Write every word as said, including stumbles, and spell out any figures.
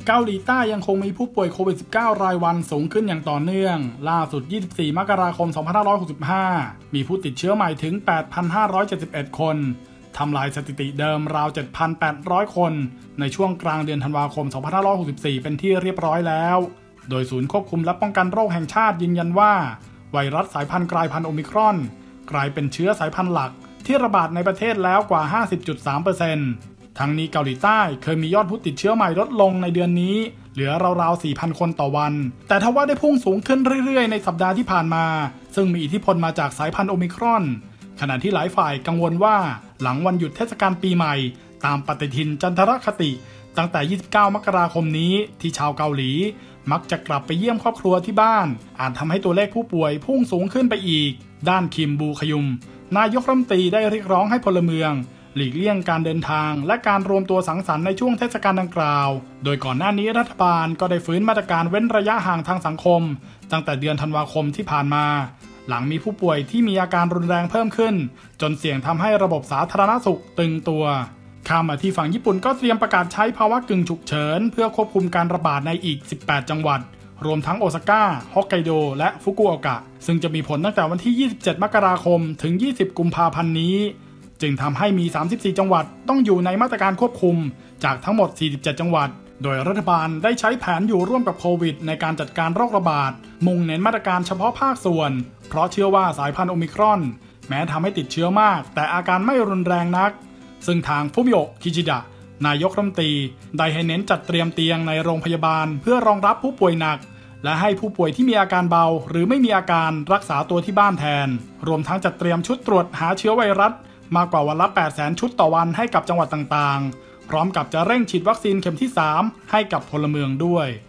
เกาหลีใต้ยังคงมีผู้ป่วยโควิด สิบเก้า รายวันสูงขึ้นอย่างต่อเนื่องล่าสุดยี่สิบสี่มกราคมสองพันห้าร้อยหกสิบห้ามีผู้ติดเชื้อใหม่ถึง แปดพันห้าร้อยเจ็ดสิบเอ็ด คนทำลายสถิติเดิมราว เจ็ดพันแปดร้อย คนในช่วงกลางเดือนธันวาคมสองพันห้าร้อยหกสิบสี่เป็นที่เรียบร้อยแล้วโดยศูนย์ควบคุมและป้องกันโรคแห่งชาติยืนยันว่าไวรัสสายพันธุ์กลายพันธุ์โอมิครอนกลายเป็นเชื้อสายพันธุ์หลักที่ระบาดในประเทศแล้วกว่า ห้าสิบจุดสามเปอร์เซ็นต์ ทั้งนี้เกาหลีใต้เคยมียอดผู้ติดเชื้อใหม่ลดลงในเดือนนี้เหลือราวๆ สี่พัน คนต่อวันแต่ทว่าได้พุ่งสูงขึ้นเรื่อยๆในสัปดาห์ที่ผ่านมาซึ่งมีอิทธิพลมาจากสายพันธุ์โอมิครอนขณะที่หลายฝ่ายกังวลว่าหลังวันหยุดเทศกาลปีใหม่ตามปฏิทินจันทรคติตั้งแต่ยี่สิบเก้ามกราคมนี้ที่ชาวเกาหลีมักจะกลับไปเยี่ยมครอบครัวที่บ้านอาจทำให้ตัวเลขผู้ป่วยพุ่งสูงขึ้นไปอีกด้านคิมบูขยุมนายกรัฐมนตรีได้เรียกร้องให้พลเมืองหลีกเลี่ยงการเดินทางและการรวมตัวสังสรรค์ในช่วงเทศกาลดังกล่าวโดยก่อนหน้านี้รัฐบาลก็ได้ฟื้นมาตรการเว้นระยะห่างทางสังคมตั้งแต่เดือนธันวาคมที่ผ่านมาหลังมีผู้ป่วยที่มีอาการรุนแรงเพิ่มขึ้นจนเสี่ยงทำให้ระบบสาธารณสุขตึงตัวข้ามมาที่ฝั่งญี่ปุ่นก็เตรียมประกาศใช้ภาวะกึ่งฉุกเฉินเพื่อควบคุมการระบาดในอีกสิบแปดจังหวัดรวมทั้งโอซาก้าฮอกไกโดและฟุกุโอกะซึ่งจะมีผลตั้งแต่วันที่ยี่สิบเจ็ดมกราคมถึงยี่สิบกุมภาพันธ์นี้จึงทำให้มีสามสิบสี่จังหวัดต้องอยู่ในมาตรการควบคุมจากทั้งหมดสี่สิบเจ็ดจังหวัดโดยรัฐบาลได้ใช้แผนอยู่ร่วมกับโควิดในการจัดการโรคระบาดมุ่งเน้นมาตรการเฉพาะภาคส่วนเพราะเชื่อว่าสายพันธุ์โอมิครอนแม้ทำให้ติดเชื้อมากแต่อาการไม่รุนแรงนักซึ่งทางฟุมิโอะ คิชิดะนายกรัฐมนตรีได้ให้เน้นจัดเตรียมเตียงในโรงพยาบาลเพื่อรองรับผู้ป่วยหนักและให้ผู้ป่วยที่มีอาการเบาหรือไม่มีอาการรักษาตัวที่บ้านแทนรวมทั้งจัดเตรียมชุดตรวจหาเชื้อไวรัสมากกว่าวันละ แปดแสน ชุดต่อวันให้กับจังหวัดต่างๆพร้อมกับจะเร่งฉีดวัคซีนเข็มที่สามให้กับพลเมืองด้วย